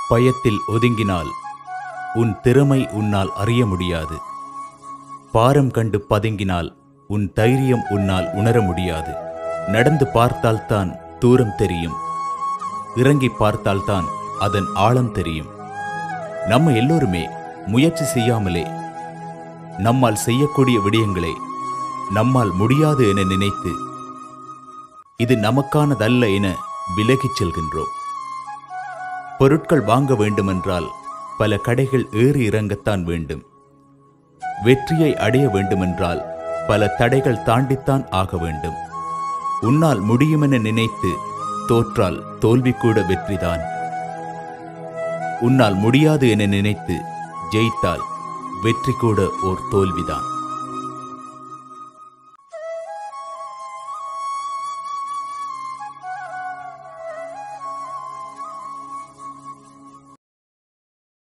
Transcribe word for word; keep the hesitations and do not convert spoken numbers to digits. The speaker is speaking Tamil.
பயத்தில் ஒதுங்கினால் உன் திறமை உன்னால் அறிய முடியாது. பாரம் கண்டு பதுங்கினால் உன் தைரியம் உன்னால் உணர முடியாது. நடந்து பார்த்தால்தான் தூரம் தெரியும், இறங்கி பார்த்தால்தான் அதன் ஆழம் தெரியும். நம்ம எல்லோருமே முயற்சி செய்யாமலே நம்மால் செய்யக்கூடிய விடயங்களை நம்மால் முடியாது என நினைத்து இது நமக்கானதல்ல என விலகிச் செல்கின்றோம். பொருட்கள் வாங்க வேண்டுமென்றால் பல கடைகள் ஏறி இறங்கத்தான் வேண்டும். வெற்றியை அடைய வேண்டுமென்றால் பல தடைகள் தாண்டித்தான் ஆக வேண்டும். உன்னால் முடியுமென நினைத்து தோற்றால் தோல்வி கூட வெற்றிதான். உன்னால் முடியாது என நினைத்து ஜெயித்தால் வெற்றி கூட ஓர் தோல்விதான்.